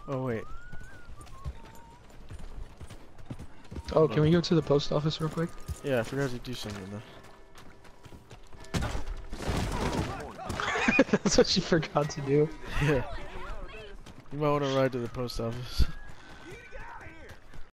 Oh wait. Oh, can we go to the post office real quick? Yeah, I forgot to do something though. That's what she forgot to do. Yeah. You might want to ride to the post office.